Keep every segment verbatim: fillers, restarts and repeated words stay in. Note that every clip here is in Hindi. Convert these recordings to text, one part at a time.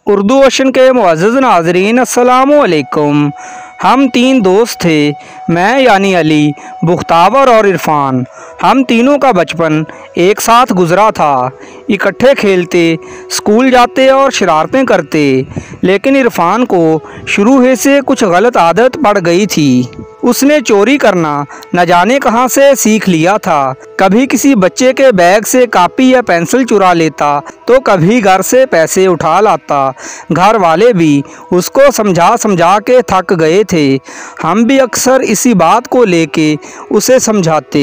उर्दू ओशन के मुअज़्ज़ज़ नाज़रीन अस्सलामु अलैकुम। हम तीन दोस्त थे, मैं यानी अली, बुख्तावर और इरफ़ान। हम तीनों का बचपन एक साथ गुज़रा था। इकट्ठे खेलते, स्कूल जाते और शरारतें करते। लेकिन इरफ़ान को शुरू ही से कुछ गलत आदत पड़ गई थी। उसने चोरी करना न जाने कहाँ से सीख लिया था। कभी किसी बच्चे के बैग से कापी या पेंसिल चुरा लेता तो कभी घर से पैसे उठा लाता। घर वाले भी उसको समझा समझा के थक गए थे। हम भी अक्सर इसी बात को लेके उसे समझाते,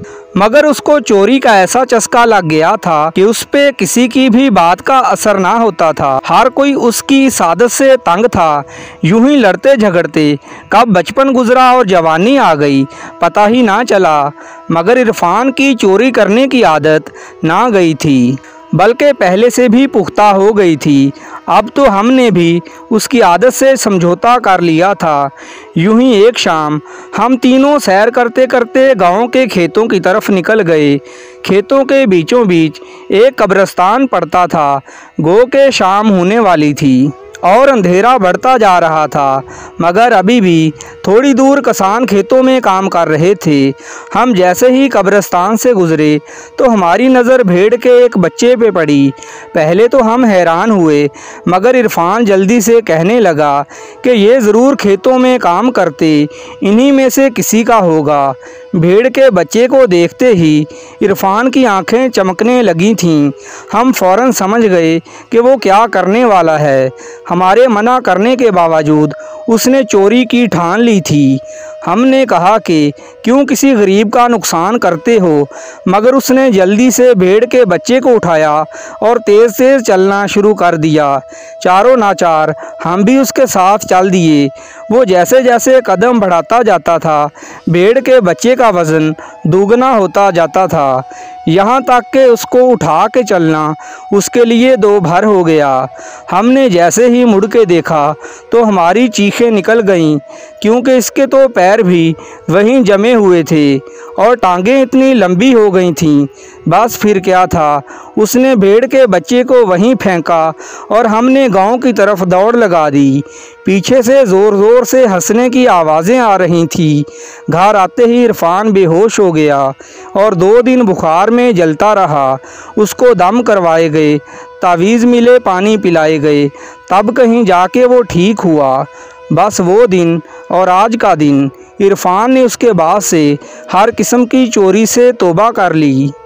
मगर उसको चोरी का ऐसा चस्का लग गया था कि उस पे किसी की भी बात का असर ना होता था। हर कोई उसकी इस आदत से तंग था। यूं ही लड़ते झगड़ते कब बचपन गुजरा और जवानी आ गई पता ही ना चला। मगर इरफ़ान की चोरी करने की आदत ना गई थी, बल्कि पहले से भी पुख्ता हो गई थी। अब तो हमने भी उसकी आदत से समझौता कर लिया था। यूं ही एक शाम हम तीनों सैर करते करते गांव के खेतों की तरफ निकल गए। खेतों के बीचों बीच एक कब्रिस्तान पड़ता था। गो के शाम होने वाली थी और अंधेरा बढ़ता जा रहा था, मगर अभी भी थोड़ी दूर किसान खेतों में काम कर रहे थे। हम जैसे ही कब्रिस्तान से गुजरे तो हमारी नज़र भेड़ के एक बच्चे पे पड़ी। पहले तो हम हैरान हुए, मगर इरफ़ान जल्दी से कहने लगा कि ये ज़रूर खेतों में काम करते इन्हीं में से किसी का होगा। भेड़ के बच्चे को देखते ही इरफ़ान की आंखें चमकने लगी थीं। हम फ़ौरन समझ गए कि वो क्या करने वाला है। हमारे मना करने के बावजूद उसने चोरी की ठान ली थी। हमने कहा कि क्यों किसी गरीब का नुकसान करते हो, मगर उसने जल्दी से भेड़ के बच्चे को उठाया और तेज़ तेज़ चलना शुरू कर दिया। चारों नाचार हम भी उसके साथ चल दिए। वो जैसे जैसे कदम बढ़ाता जाता था, भेड़ के बच्चे का वज़न दोगुना होता जाता था, यहाँ तक कि उसको उठा के चलना उसके लिए दो भर हो गया। हमने जैसे ही मुड़ के देखा तो हमारी चीखें निकल गईं, क्योंकि इसके तो पैर भी वहीं जमे हुए थे और टांगें इतनी लंबी हो गई थीं। बस फिर क्या था, उसने भेड़ के बच्चे को वहीं फेंका और हमने गांव की तरफ दौड़ लगा दी। पीछे से ज़ोर ज़ोर से हंसने की आवाज़ें आ रही थीं। घर आते ही इरफ़ान बेहोश हो गया और दो दिन बुखार में जलता रहा। उसको दम करवाए गए, तावीज़ मिले, पानी पिलाए गए, तब कहीं जाके वो ठीक हुआ। बस वो दिन और आज का दिन इरफ़ान ने उसके बाद से हर किस्म की चोरी से तौबा कर ली।